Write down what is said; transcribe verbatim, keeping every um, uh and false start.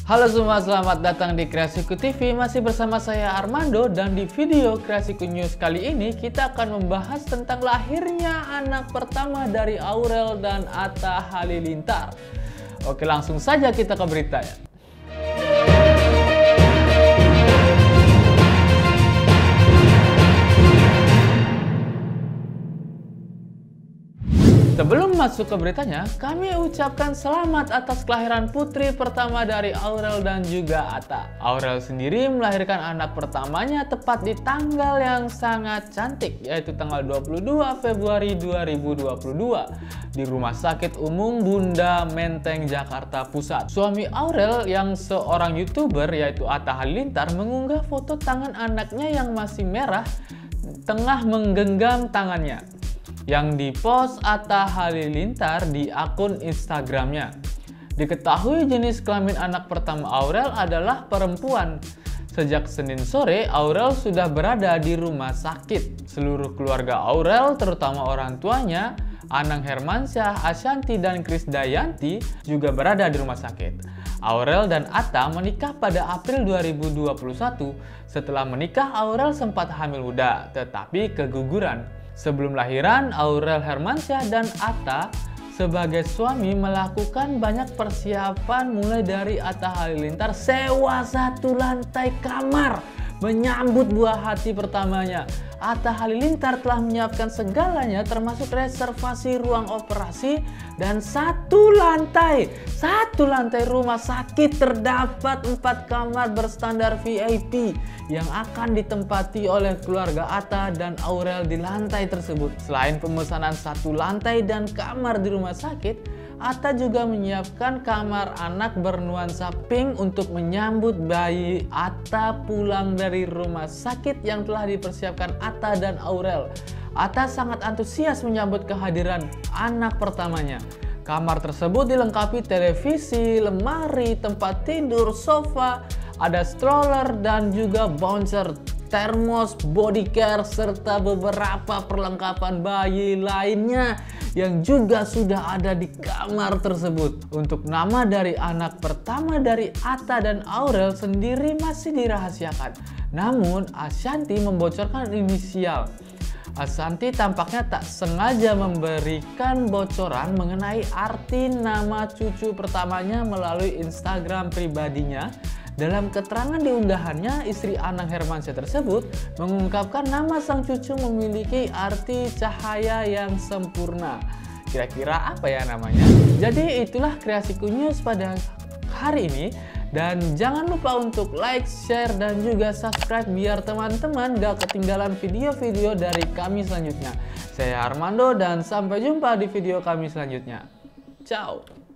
Halo semua, selamat datang di Kreasiku T V. Masih bersama saya Armando, dan di video Kreasiku News kali ini kita akan membahas tentang lahirnya anak pertama dari Aurel dan Atta Halilintar. Oke, langsung saja kita ke beritanya. Sebelum masuk ke beritanya, kami ucapkan selamat atas kelahiran putri pertama dari Aurel dan juga Atta. Aurel sendiri melahirkan anak pertamanya tepat di tanggal yang sangat cantik, yaitu tanggal dua puluh dua Februari dua ribu dua puluh dua di Rumah Sakit Umum Bunda Menteng, Jakarta Pusat. Suami Aurel yang seorang YouTuber yaitu Atta Halilintar mengunggah foto tangan anaknya yang masih merah tengah menggenggam tangannya, yang dipost Atta Halilintar di akun Instagramnya. Diketahui jenis kelamin anak pertama Aurel adalah perempuan. Sejak Senin sore, Aurel sudah berada di rumah sakit. Seluruh keluarga Aurel, terutama orang tuanya, Anang Hermansyah, Ashanty, dan Krisdayanti, juga berada di rumah sakit. Aurel dan Atta menikah pada April dua ribu dua puluh satu. Setelah menikah, Aurel sempat hamil muda, tetapi keguguran. Sebelum lahiran, Aurel Hermansyah dan Atta sebagai suami melakukan banyak persiapan, mulai dari Atta Halilintar sewa satu lantai kamar menyambut buah hati pertamanya. Atta Halilintar telah menyiapkan segalanya, termasuk reservasi ruang operasi dan satu lantai satu lantai rumah sakit. Terdapat empat kamar berstandar V I P yang akan ditempati oleh keluarga Atta dan Aurel di lantai tersebut. Selain pemesanan satu lantai dan kamar di rumah sakit, Atta juga menyiapkan kamar anak bernuansa pink untuk menyambut bayi Atta pulang dari rumah sakit yang telah dipersiapkan Atta dan Aurel. Atta sangat antusias menyambut kehadiran anak pertamanya. Kamar tersebut dilengkapi televisi, lemari, tempat tidur, sofa, ada stroller dan juga bouncer, termos, body care, serta beberapa perlengkapan bayi lainnya yang juga sudah ada di kamar tersebut. Untuk nama dari anak pertama dari Atta dan Aurel sendiri masih dirahasiakan. Namun Ashanty membocorkan inisial. Ashanty tampaknya tak sengaja memberikan bocoran mengenai arti nama cucu pertamanya melalui Instagram pribadinya. Dalam keterangan di unggahannya, istri Anang Hermansyah tersebut mengungkapkan nama sang cucu memiliki arti cahaya yang sempurna. Kira-kira apa ya namanya? Jadi itulah Kreasiku News pada hari ini. Dan jangan lupa untuk like, share, dan juga subscribe biar teman-teman gak ketinggalan video-video dari kami selanjutnya. Saya Armando dan sampai jumpa di video kami selanjutnya. Ciao!